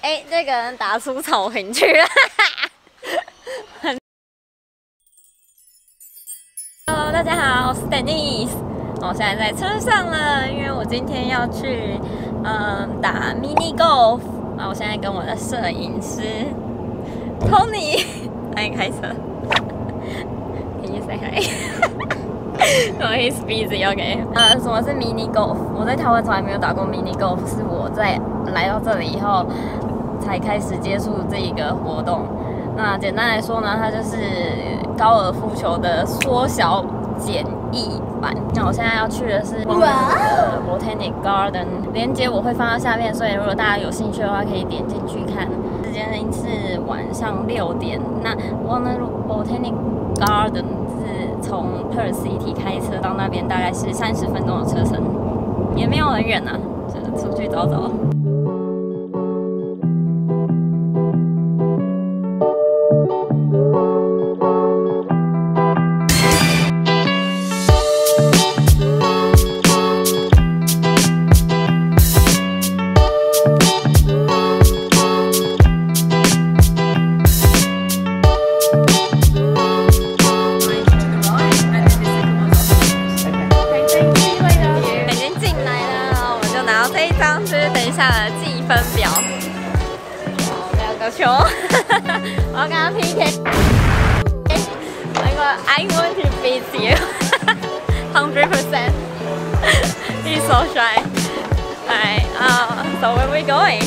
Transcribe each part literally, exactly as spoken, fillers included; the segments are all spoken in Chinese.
哎，这个人打出草坪去了。Hello， 大家好，我是 Denise。我现在在车上了，因为我今天要去嗯打 mini golf。啊，我现在跟我的摄影师 Tony 来开车。Can you say hi？ Oh, he's busy. OK。呃，什么是 mini golf？ 我在台湾从来没有打过 mini golf， 是我在来到这里以后才开始接触这一个活动。那简单来说呢，它就是高尔夫球的缩小简易版。那我现在要去的是光的 Botanic Garden， 链接我会放到下面，所以如果大家有兴趣的话，可以点进去看。时间是晚上六点。那 Warner Botanic Garden 是从 Perth City 开车到那边大概是三十分钟的车程，也没有很远啊，就是出去走走。计分表，哦，两个球，我要跟他 P K。那个 I'm going to beat you, hundred percent. He's so shy. Alright, uh, so where are we going?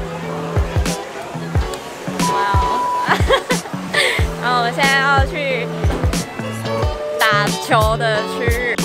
Wow. 然后我们现在要去打球的区域。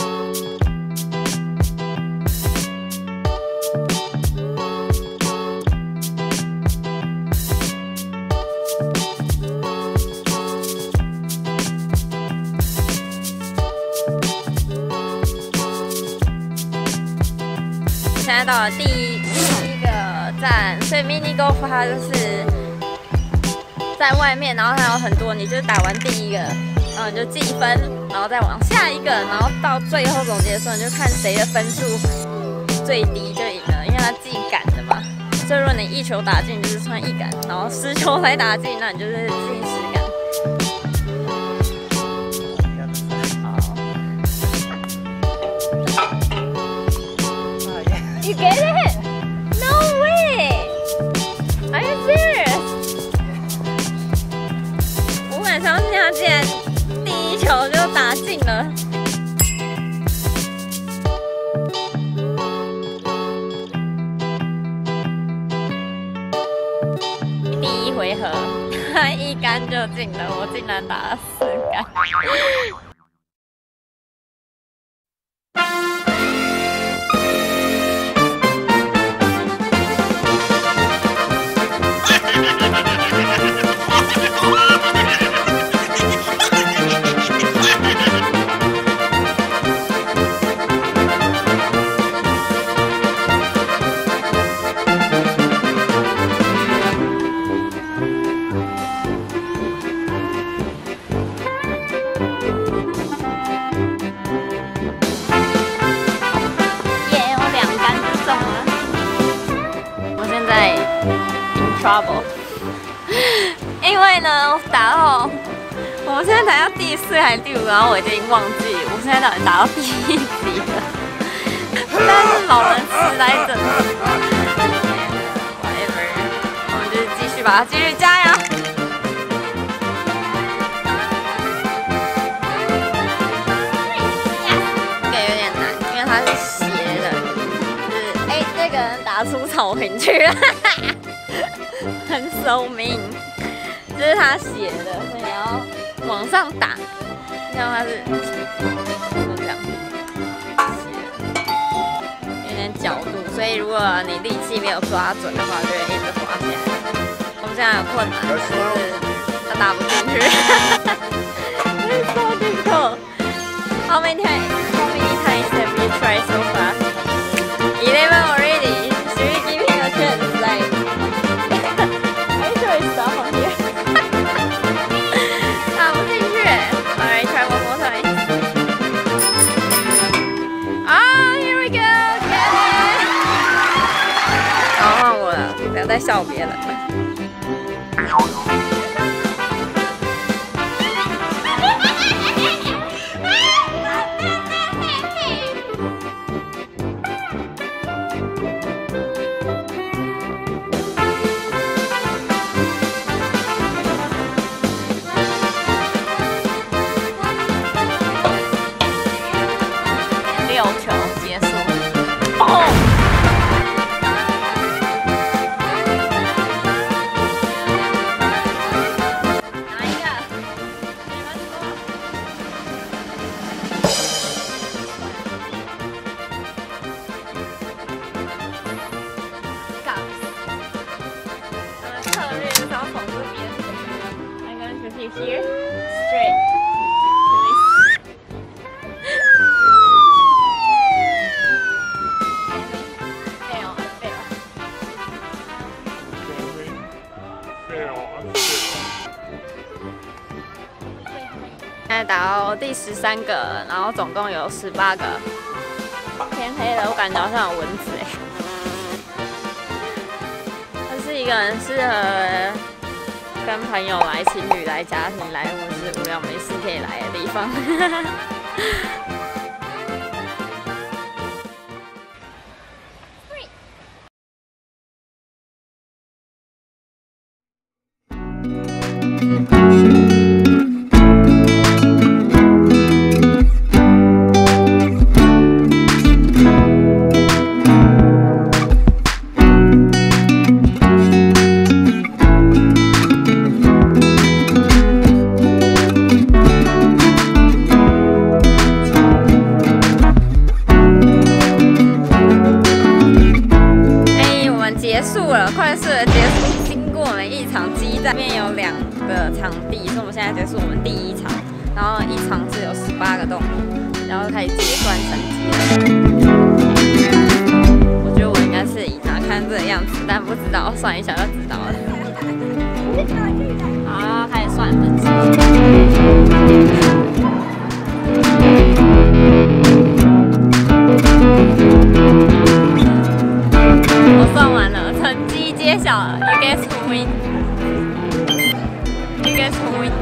现在到了第一第一个站，所以 mini golf 它就是在外面，然后它有很多，你就打完第一个，然后你就计分，然后再往下一个，然后到最后总结的时候，你就看谁的分数最低就赢了，因为它计杆的嘛。所以如果你一球打进，就是算一杆，然后十球才打进，那你就是计十杆。You get it? No way! Are you serious? 我很相信他竟然第一球就打进了。第一回合他一杆就进了，我竟然打了四杆。Trouble， 因为呢，打到我们现在打到第四还是第五，然后我已经忘记我现在到底打到第几了。但是老人痴呆症 ，whatever， 我们就是继续吧，继续加油。这个有点难，因为它是斜的，就是哎，这个人打出草坪去了。很 so mean， 这是他写的，所以你要往上打。你看它是就这样写的，有点角度，所以如果你力气没有抓准的话，就会一直滑下来。我们现在有困难，就是它打不进去。It's so difficult. How many times? How many times have you tried so far? Eleven already. Should we give him a chance? Like. Stop on here. 打不进去。Alright, try one more time. Ah, here we go. Get it. 好，换我了，不要再笑别人了。 六球结束。哦，哪一个？你们说。杠。我们策略就是要从这边。I'm going to hit here straight.现在打到第十三个，然后总共有十八个。天黑了，我感觉好像有蚊子哎。这是一个很适合跟朋友来、情侣来、家庭来，或是无聊没事可以来的地方。结束了，快速的结束。经过我们一场激战，这边有两个场地，所以我们现在结束我们第一场，然后一场是有十八个洞，然后开始结算成绩了。我觉得我应该是赢啊，看这个样子，但不知道，算一下就知道了。好，开始算分数。我算完了，成绩揭晓了。You guess who win? You guess who win?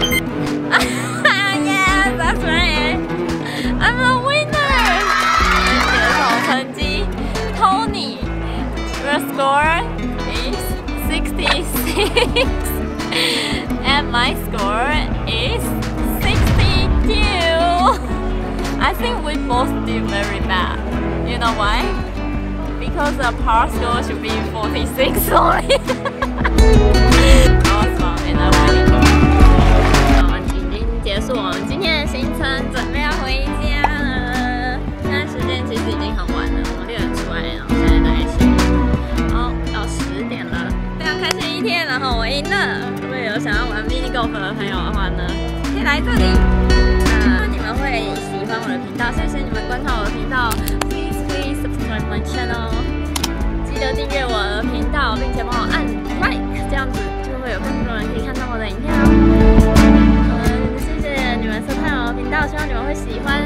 Yes, that's right. I'm a winner. 接受成绩 ，Tony, your score is sixty-six, and my score is sixty-two. I think we both did very bad. You know why? Because the par score should be forty-six only. Awesome, and I'm winning. 我们已经结束我们今天的行程，准备要回家了。现在时间其实已经很晚了，我们六点出来，然后现在大概是哦到十点了，非常开心一天。然后我赢了。如果有想要玩 mini golf 的朋友的话呢，可以来这里。那你们会喜欢我的频道，谢谢你们观看我的频道。Please, please subscribe my channel. 记得订阅我的频道，并且帮我按 like， 这样子就会有更多人可以看到我的影片哦。嗯，谢谢你们收看我的频道，希望你们会喜欢。